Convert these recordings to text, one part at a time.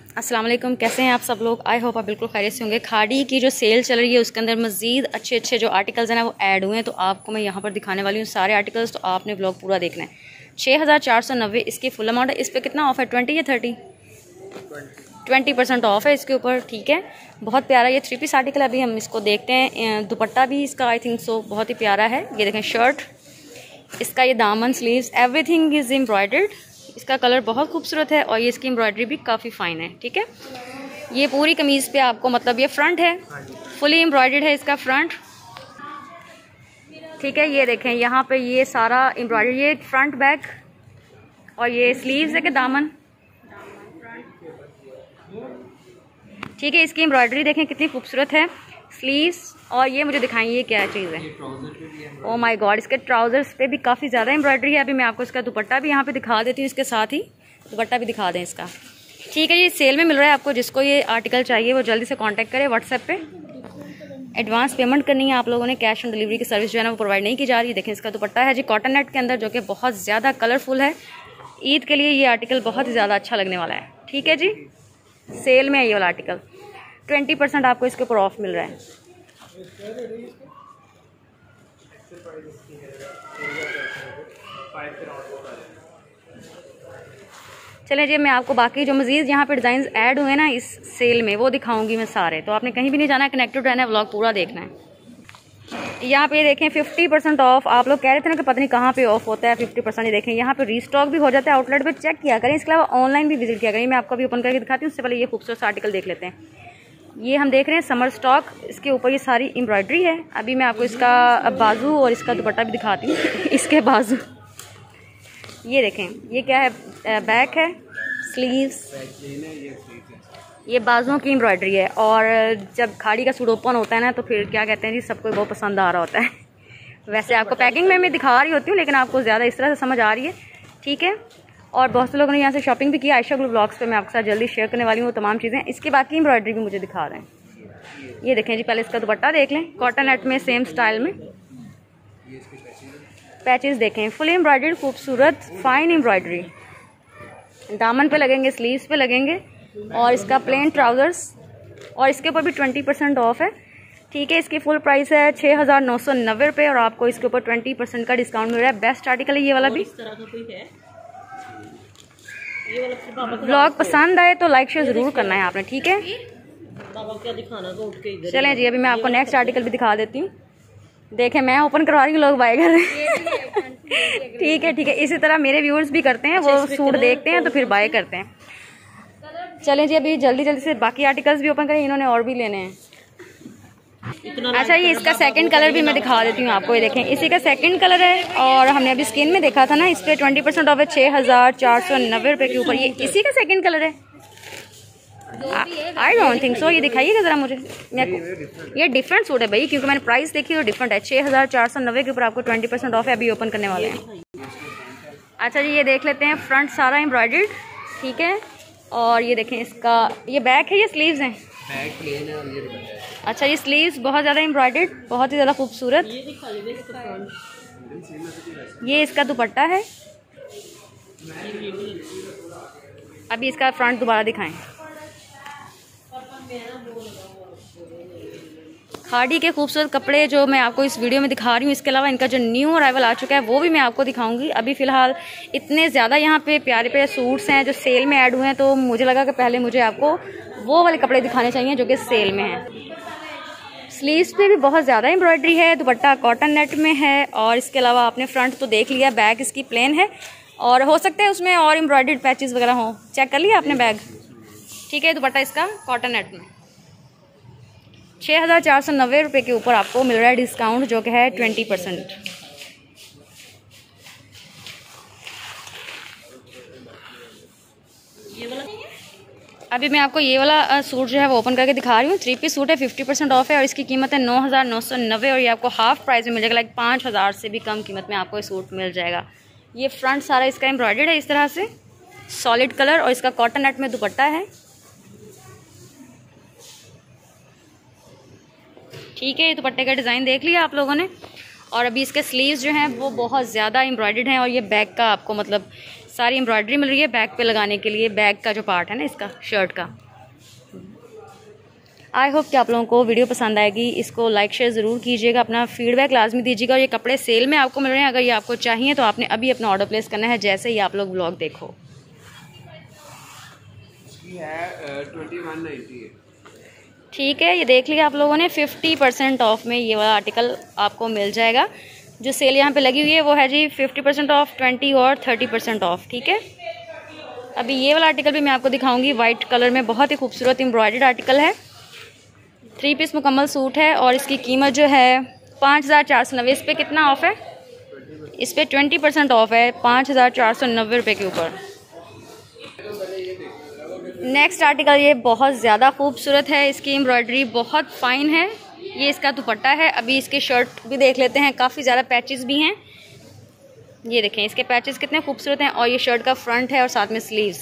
अस्सलाम वालेकुम, कैसे हैं आप सब लोग। आई होप आप बिल्कुल खैरियत से होंगे। खाड़ी की जो सेल चल रही है उसके अंदर मज़ीद अच्छे अच्छे जो आर्टिकल्स हैं ना वो ऐड हुए हैं, तो आपको मैं यहाँ पर दिखाने वाली हूँ सारे आर्टिकल्स। तो आपने ब्लॉग पूरा देखना है। 6490 इसकी फुल अमाउंट है। इस पर कितना ऑफ है, 20 या 30? 20% ऑफ है इसके ऊपर, ठीक है। बहुत प्यारा ये 3 पीस आर्टिकल। अभी हम इसको देखते हैं। दुपट्टा भी इसका आई थिंक सो बहुत ही प्यारा है। ये देखें शर्ट, इसका ये दामन, स्लीव्स, एवरीथिंग इज़ एम्ब्रॉयडर्ड। इसका कलर बहुत खूबसूरत है और ये इसकी एम्ब्रॉयडरी भी काफ़ी फ़ाइन है, ठीक है। ये पूरी कमीज़ पे आपको मतलब ये फ्रंट है, फुली एम्ब्रॉयडर्ड है इसका फ्रंट, ठीक है। ये देखें यहाँ पे ये सारा एम्ब्रॉयडरी, ये फ्रंट बैक, और ये स्लीव्स है कि दामन, ठीक है। इसकी एम्ब्रॉयडरी देखें कितनी खूबसूरत है, स्लीव्स। और ये मुझे दिखाएं ये क्या चीज़ है। ओह माय गॉड, इसके ट्राउजर्स पे भी काफ़ी ज़्यादा एम्ब्रॉयडरी है। अभी मैं आपको इसका दुपट्टा भी यहाँ पे दिखा देती हूँ, इसके साथ ही दुपट्टा भी दिखा दें इसका, ठीक है। ये सेल में मिल रहा है आपको। जिसको ये आर्टिकल चाहिए वो जल्दी से कांटेक्ट करें व्हाट्सएप पे। एडवांस पेमेंट करनी है आप लोगों ने, कैश ऑन डिलीवरी की सर्विस जो है ना वो प्रोवाइड नहीं की जा रही है। देखें इसका दुपट्टा है जी कॉटन नेट के अंदर, जो कि बहुत ज़्यादा कलरफुल है। ईद के लिए ये आर्टिकल बहुत ही ज़्यादा अच्छा लगने वाला है, ठीक है जी। सेल में है ये वाला आर्टिकल, 20% आपको इसके ऊपर ऑफ मिल रहा है। चलें जी, मैं आपको बाकी जो मज़ीद यहाँ पे डिज़ाइन ऐड हुए ना इस सेल में वो दिखाऊंगी मैं सारे। तो आपने कहीं भी नहीं जाना है, कनेक्टेड रहना है, व्लॉग पूरा देखना है। यहाँ पे देखें 50% ऑफ। आप लोग कह रहे थे ना कि पता नहीं कहाँ पे ऑफ होता है 50%। ये देखें यहाँ पे रीस्टॉक भी हो जाता है। आउटलेट पे चेक किया करें, इसके अलावा ऑनलाइन भी विजिट किया करें। मैं आपको अभी ओपन करके दिखाती हूँ। उससे पहले ये खूबसूरत आर्टिकल देख लेते हैं। ये हम देख रहे हैं समर स्टॉक, इसके ऊपर ये सारी एम्ब्रॉयडरी है। अभी मैं आपको इसका बाजू और इसका दुपट्टा भी दिखाती हूँ। इसके बाजू ये देखें, ये क्या है, बैक है, स्लीव्स, ये बाजुओं की एम्ब्रॉयडरी है। और जब खाड़ी का सूट ओपन होता है ना तो फिर क्या कहते हैं जी, सबको बहुत पसंद आ रहा होता है। वैसे आपको पैकिंग में मैं दिखा रही होती हूँ, लेकिन आपको ज़्यादा इस तरह से समझ आ रही है, ठीक है। और बहुत से लोगों ने यहाँ से शॉपिंग भी किया। आयशा ग्लो ब्लॉग्स पे मैं आपके साथ जल्दी शेयर करने वाली हूँ तमाम चीज़ें। इसकी बाकी एम्ब्रॉयडरी भी मुझे दिखा रहे हैं। ये देखें जी, पहले इसका दुपट्टा देख लें, कॉटन नेट में सेम स्टाइल में। पैचेस देखें, फुल एम्ब्रॉयडर्ड, खूबसूरत फाइन एम्ब्रॉयडरी। दामन पे लगेंगे, स्लीव्स पे लगेंगे, और इसका प्लेन ट्राउजर्स, और इसके ऊपर भी 20% ऑफ है, ठीक है। इसकी फुल प्राइस है 6990 रुपये, और आपको इसके ऊपर 20% का डिस्काउंट मिल रहा है। बेस्ट आर्टिकल है ये वाला भी। ब्लॉग पसंद आए तो लाइक शेयर जरूर करना है आपने, ठीक है। चलें जी, अभी मैं आपको नेक्स्ट आर्टिकल भी दिखा देती हूँ। देखें मैं ओपन करवा रही हूँ, लोग बाय कर रहे हैं। ठीक है, ठीक है। इसी तरह मेरे व्यूअर्स भी करते हैं, वो सूट देखते हैं तो फिर बाय करते हैं। चलें जी, अभी जल्दी जल्दी से बाकी आर्टिकल्स भी ओपन करें, इन्होंने और भी लेने हैं। अच्छा, ये इसका सेकंड कलर भी मैं दिखा देती हूँ आपको। ये देखें, इसी का सेकंड कलर है, और हमने अभी स्किन में देखा था ना, इस पर 20% ऑफ है 6490 रुपये के ऊपर। ये इसी का सेकंड कलर है। I don't think so. ये दिखाइएगा ज़रा मुझे। ये डिफरेंट सूट है भाई, क्योंकि मैंने प्राइस देखी तो डिफरेंट है। 6490 के ऊपर आपको 20% ऑफ है। अभी ओपन करने वाले हैं। अच्छा जी, ये देख लेते हैं। फ्रंट सारा एम्ब्रॉयडर्ड, ठीक है। और ये देखें इसका ये बैक है, ये स्लीव्स हैं। अच्छा, ये स्लीव्स बहुत ज़्यादा एम्ब्रॉयडर्ड, बहुत ही ज़्यादा खूबसूरत। ये इसका दुपट्टा है। अभी इसका फ्रंट दोबारा दिखाएं। खाड़ी के खूबसूरत कपड़े जो मैं आपको इस वीडियो में दिखा रही हूँ, इसके अलावा इनका जो न्यू अराइवल आ चुका है वो भी मैं आपको दिखाऊंगी। अभी फ़िलहाल इतने ज़्यादा यहाँ पे प्यारे प्यारे सूट्स हैं जो सेल में ऐड हुए हैं, तो मुझे लगा कि पहले मुझे आपको वो वाले कपड़े दिखाने चाहिए जो कि सेल में हैं। स्लीव्स पे भी बहुत ज़्यादा एम्ब्रॉयडरी है। दुपट्टा कॉटन नेट में है, और इसके अलावा आपने फ्रंट तो देख लिया, बैक इसकी प्लेन है, और हो सकता है उसमें और एम्ब्रॉयडर्ड पैचेस वगैरह हों। चेक कर लिया आपने बैग, ठीक है। दुपट्टा इसका कॉटन नेट में 6490 रुपये के ऊपर आपको मिल रहा है डिस्काउंट, जो कि है 20%। अभी मैं आपको ये वाला सूट जो है वो ओपन करके दिखा रही हूँ। 3 पीस सूट है, 50% ऑफ है, और इसकी कीमत है 9990, और ये आपको हाफ प्राइस में मिल जाएगा। लाइक 5000 से भी कम कीमत में आपको ये सूट मिल जाएगा। ये फ्रंट सारा इसका एम्ब्रॉयडर्ड है इस तरह से, सॉलिड कलर, और इसका कॉटन नेट में दुपट्टा है, ठीक है। ये दुपट्टे का डिज़ाइन देख लिया आप लोगों ने। और अभी इसके स्लीव्स जो हैं वो बहुत ज़्यादा एम्ब्रॉयडर्ड हैं, और ये बैक का आपको मतलब सारी एम्ब्रॉयडरी मिल रही है बैक पे लगाने के लिए, बैक का जो पार्ट है ना इसका, शर्ट का। आई होप कि आप लोगों को वीडियो पसंद आएगी। इसको लाइक शेयर ज़रूर कीजिएगा, अपना फीडबैक लाजमी दीजिएगा। और ये कपड़े सेल में आपको मिल रहे हैं, अगर ये आपको चाहिए तो आपने अभी अपना ऑर्डर प्लेस करना है जैसे ही आप लोग व्लॉग देखो। ठीक है, ये देख लिया आप लोगों ने। 50% ऑफ में ये वाला आर्टिकल आपको मिल जाएगा। जो सेल यहाँ पे लगी हुई है वो है जी 50% ऑफ, 20 और 30% ऑफ। ठीक है, अभी ये वाला आर्टिकल भी मैं आपको दिखाऊंगी वाइट कलर में, बहुत ही खूबसूरत एम्ब्रॉयडर्ड आर्टिकल है। 3 पीस मुकम्मल सूट है और इसकी कीमत जो है 5490। इस पर कितना ऑफ है? इस पर 20% ऑफ है 5490 रुपये के ऊपर। नेक्स्ट आर्टिकल ये बहुत ज़्यादा खूबसूरत है, इसकी एम्ब्रॉयडरी बहुत फाइन है। ये इसका दुपट्टा है। अभी इसके शर्ट भी देख लेते हैं, काफ़ी ज़्यादा पैचेस भी हैं। ये देखें इसके पैचेस कितने खूबसूरत हैं। और ये शर्ट का फ्रंट है और साथ में स्लीव्स।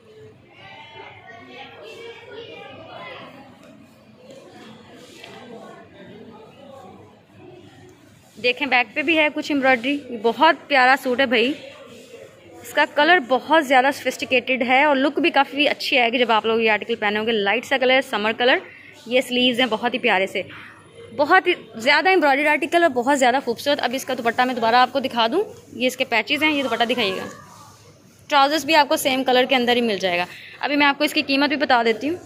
देखें बैक पे भी है कुछ एम्ब्रॉयडरी। बहुत प्यारा सूट है भाई। इसका कलर बहुत ज़्यादा सोफिस्टिकेटेड है और लुक भी काफ़ी अच्छी आएगी जब आप लोग ये आर्टिकल पहने होंगे। लाइट सा कलर, समर कलर। ये स्लीव्स हैं बहुत ही प्यारे से, बहुत ही ज़्यादा एम्ब्रॉयडर्ड आर्टिकल और बहुत ज़्यादा खूबसूरत। अब इसका दुपट्टा मैं दोबारा आपको दिखा दूँ। ये इसके पैचेस हैं, ये दुपट्टा दिखाइएगा। ट्राउजर्स भी आपको सेम कलर के अंदर ही मिल जाएगा। अभी मैं आपको इसकी कीमत भी बता देती हूँ।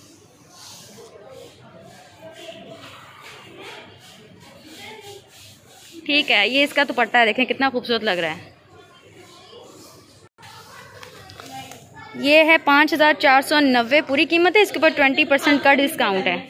ठीक है, ये इसका दुपट्टा है, देखें कितना खूबसूरत लग रहा है। ये है 5490 पूरी कीमत है। इसके ऊपर 20% का डिस्काउंट है।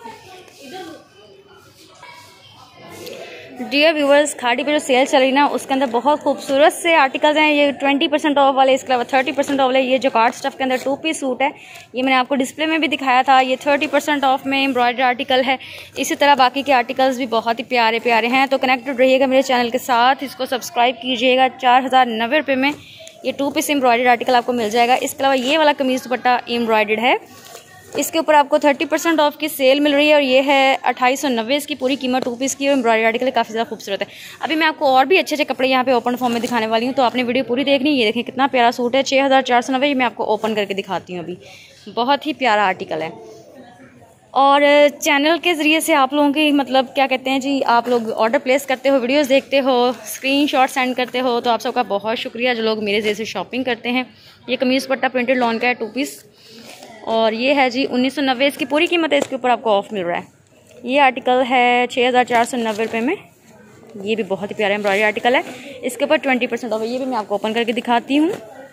डियर व्यूवर्स, खाड़ी पे जो सेल चल रही ना उसके अंदर बहुत खूबसूरत से आर्टिकल्स हैं। ये 20% ऑफ वाले, इसके अलावा 30% ऑफ वाले। ये जो कार्ड स्टफ के अंदर 2 पीस सूट है, ये मैंने आपको डिस्प्ले में भी दिखाया था। ये 30% ऑफ में एम्ब्रॉयडरी आर्टिकल है। इसी तरह बाकी के आर्टिकल्स भी बहुत ही प्यारे प्यारे हैं। तो कनेक्टेड रहिएगा मेरे चैनल के साथ, इसको सब्सक्राइब कीजिएगा। 4090 रुपये में ये 2 पीस एम्ब्रॉयडरी आर्टिकल आपको मिल जाएगा। इसके अलावा ये वाला कमीज दुपट्टा एम्ब्रॉयडर्ड है, इसके ऊपर आपको 30% ऑफ की सेल मिल रही है और ये है 2890 इसकी पूरी कीमत 2 पीस की। और एम्ब्रॉयडरी आर्टिकल काफ़ी ज़्यादा खूबसूरत है। अभी मैं आपको और भी अच्छे अच्छे कपड़े यहाँ पे ओपन फॉर्म में दिखाने वाली हूँ, तो आपने वीडियो पूरी देखनी। ये देखें कितना प्यारा सूट है, 6490। ये मैं आपको ओपन करके दिखाती हूँ। अभी बहुत ही प्यारा आर्टिकल है। और चैनल के ज़रिए से आप लोगों की मतलब क्या कहते हैं जी, आप लोग ऑर्डर प्लेस करते हो, वीडियोस देखते हो, स्क्रीनशॉट सेंड करते हो, तो आप सबका बहुत शुक्रिया जो लोग मेरे जैसे शॉपिंग करते हैं। ये कमीज़ पट्टा प्रिंटेड लॉन का है 2 पीस और ये है जी 1990 इसकी पूरी कीमत है। इसके ऊपर आपको ऑफ मिल रहा है। ये आर्टिकल है 6490 रुपये में। ये भी बहुत ही प्यारा एम्ब्रॉयडरी आर्टिकल है। इसके ऊपर 20% ऑफ है। ये भी मैं आपको ओपन करके दिखाती हूँ।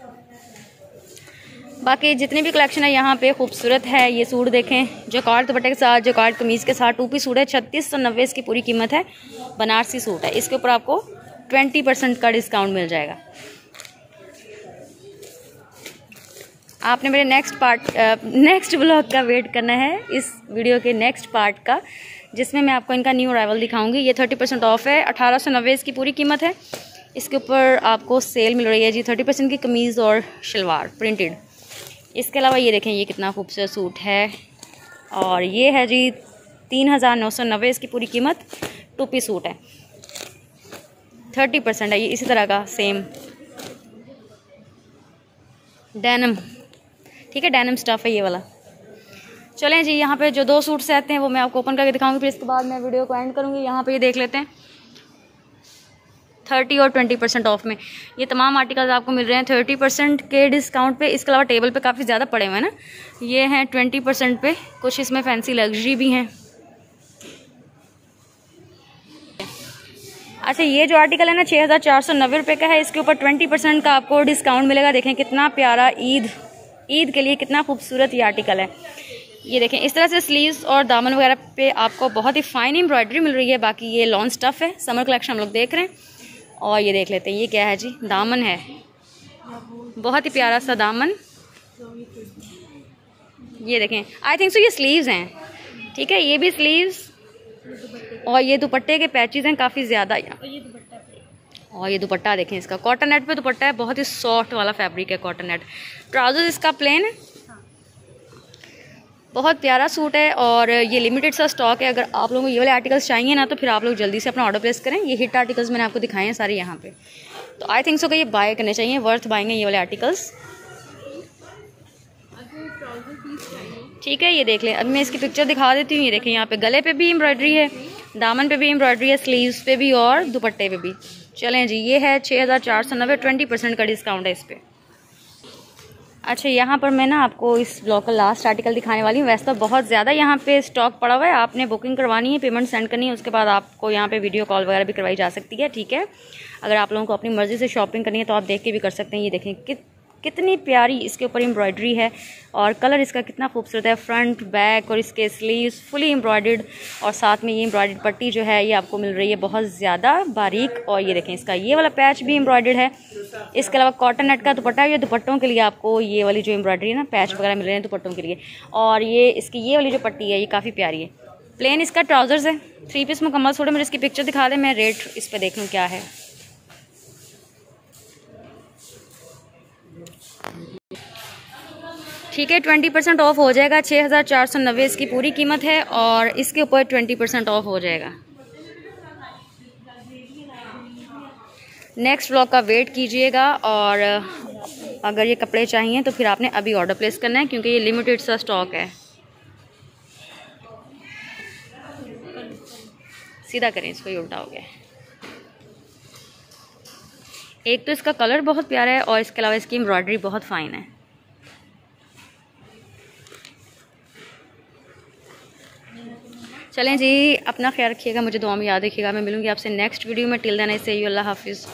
बाकी जितनी भी कलेक्शन है यहाँ पे खूबसूरत है। ये सूट देखें जो कार्ड दुपट्टे के साथ, जो कार्ड कमीज़ के साथ 2 पीस सूट है, 3690 इसकी पूरी कीमत है। बनारसी सूट है। इसके ऊपर आपको 20% का डिस्काउंट मिल जाएगा। आपने मेरे नेक्स्ट व्लॉग का वेट करना है, इस वीडियो के नेक्स्ट पार्ट का, जिसमें मैं आपको इनका न्यू अराइवल दिखाऊंगी। ये 30% ऑफ है, 1890 इसकी पूरी कीमत है। इसके ऊपर आपको सेल मिल रही है जी 30% की कमीज़ और शलवार प्रिंटेड। इसके अलावा ये देखें ये कितना खूबसूरत सूट है और ये है जी 3990 इसकी पूरी कीमत। 2 पीस सूट है, 30% है। ये इसी तरह का सेम डेनिम, ठीक है, डेनिम स्टफ है ये वाला। चलें जी, यहाँ पे जो 2 सूट्स रहते हैं वो मैं आपको ओपन करके दिखाऊंगी, फिर इसके बाद मैं वीडियो को एंड करूँगी। यहाँ पे ये देख लेते हैं 30 और 20% ऑफ में ये तमाम आर्टिकल्स आपको मिल रहे हैं 30% के डिस्काउंट पे। इसके अलावा टेबल पे काफ़ी ज़्यादा पड़े हुए हैं ना, ये हैं 20% पे। कुछ इसमें फैंसी लग्जरी भी हैं। अच्छा, ये जो आर्टिकल है ना 6490 रुपये का है। इसके ऊपर 20% का आपको डिस्काउंट मिलेगा। देखें कितना प्यारा, ईद के लिए कितना खूबसूरत ये आर्टिकल है। ये देखें इस तरह से स्लीव्स और दामन वगैरह पे आपको बहुत ही फाइन एम्ब्रॉयडरी मिल रही है। बाकी ये लॉन स्टफ है, समर कलेक्शन हम लोग देख रहे हैं। और ये देख लेते हैं ये क्या है जी, दामन है, बहुत ही प्यारा सा दामन। ये देखें, आई थिंक सो ये स्लीव्स हैं, ठीक है, ये भी स्लीव्स। और ये दुपट्टे के पैचेस हैं काफ़ी ज़्यादा। और ये दुपट्टा देखें, इसका कॉटन नेट पे दुपट्टा है, बहुत ही सॉफ्ट वाला फैब्रिक है कॉटन नेट। ट्राउजर इसका प्लेन है। बहुत प्यारा सूट है और ये लिमिटेड सा स्टॉक है। अगर आप लोगों को ये वाले आर्टिकल्स चाहिए ना तो फिर आप लोग जल्दी से अपना ऑर्डर प्लेस करें। ये हिट आर्टिकल्स मैंने आपको दिखाए हैं सारे यहाँ पे। तो आई थिंक सो कि ये बाय करने चाहिए, वर्थ बाइंग ये वाले आर्टिकल्स। ठीक है, ये देख लें। अब मैं इसकी पिक्चर दिखा देती हूँ। ये देखें, यहाँ पे गले पे भी एम्ब्रॉयडरी है, दामन पे भी एम्ब्रॉयडरी है, स्लीव्स पे भी और दुपट्टे पे भी। चलें जी, ये है 6490, 20% का डिस्काउंट है इस पर। अच्छा, यहाँ पर मैं ना आपको इस ब्लॉग का लास्ट आर्टिकल दिखाने वाली हूँ। वैसे तो बहुत ज़्यादा यहाँ पे स्टॉक पड़ा हुआ है, आपने बुकिंग करवानी है, पेमेंट सेंड करनी है, उसके बाद आपको यहाँ पे वीडियो कॉल वगैरह भी करवाई जा सकती है। ठीक है, अगर आप लोगों को अपनी मर्ज़ी से शॉपिंग करनी है तो आप देख के भी कर सकते हैं। ये देखें कितनी प्यारी इसके ऊपर एम्ब्रॉयडरी है और कलर इसका कितना खूबसूरत है। फ्रंट बैक और इसके स्लीव्स फुली एम्ब्रॉयडर्ड, और साथ में ये एम्ब्रॉयडर्ड पट्टी जो है ये आपको मिल रही है बहुत ज़्यादा बारीक। और ये देखें, इसका ये वाला पैच भी एम्ब्रॉयडर्ड है। इसके अलावा कॉटन नेट का दुपट्टा है, ये दुपट्टों के लिए आपको ये वाली जो एम्ब्रॉयडरी है ना, पैच वगैरह मिल रहे हैं दुपट्टों के लिए। और ये इसकी ये वाली जो पट्टी है ये काफ़ी प्यारी है। प्लेन इसका ट्राउज़र्स है, 3 पीस मुकम्मल। थोड़े मुझे इसकी पिक्चर दिखा दें, मैं रेट इस पर देख लूँ क्या है। ठीक है, 20% ऑफ हो जाएगा। 6490 इसकी पूरी कीमत है और इसके ऊपर 20% ऑफ हो जाएगा। नेक्स्ट व्लॉग का वेट कीजिएगा, और अगर ये कपड़े चाहिए तो फिर आपने अभी ऑर्डर प्लेस करना है, क्योंकि ये लिमिटेड सा स्टॉक है। सीधा करें इसको, ये उल्टा हो गया। एक तो इसका कलर बहुत प्यारा है और इसके अलावा इसकी एम्ब्रॉयडरी बहुत फाइन है। चलें जी, अपना ख्याल रखिएगा, मुझे दुआ में याद रखिएगा। मैं मिलूंगी आपसे नेक्स्ट वीडियो में। Till then I say you, अल्लाह हाफिज़।